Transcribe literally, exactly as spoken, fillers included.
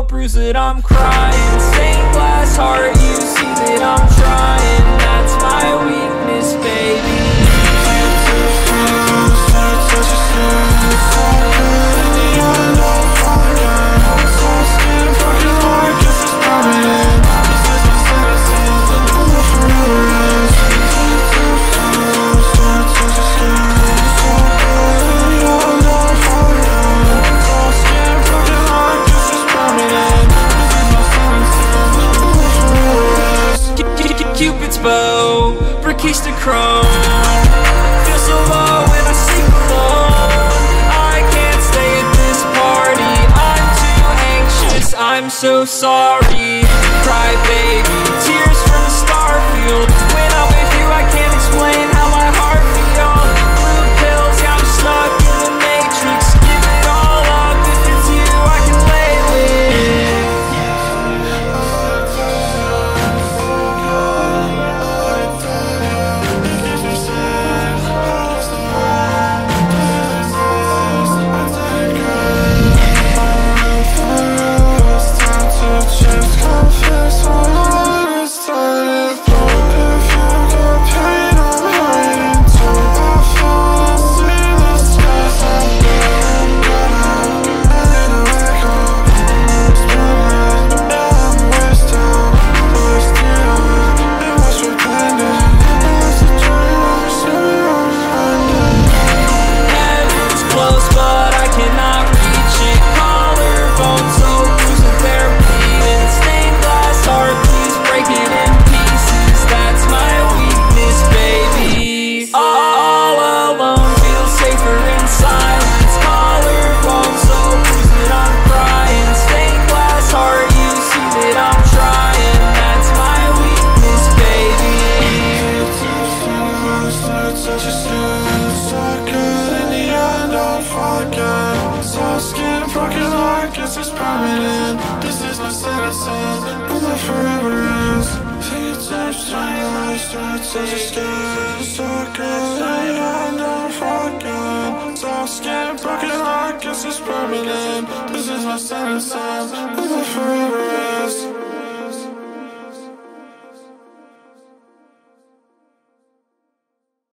bruised that I'm crying. Stained glass heart, you see that I'm trying. That's my weakness, baby. Cupid's bow, Brique's to chrome. Feel so low when I sleep alone. I can't stay at this party, I'm too anxious, I'm so sorry. Cry baby, tears from the star field. When I'm with you I can't explain how my heart feels. Blue pills, yeah, I'm stuck in the matrix. Give it all up, if it's you I can lay with. This is my sentence, and my forever is. Fingertips, tiny lights, touch your skin. So good, I don't forget. Soft skin, broken heart, guess it's permanent. This is my sentence, and my forever is.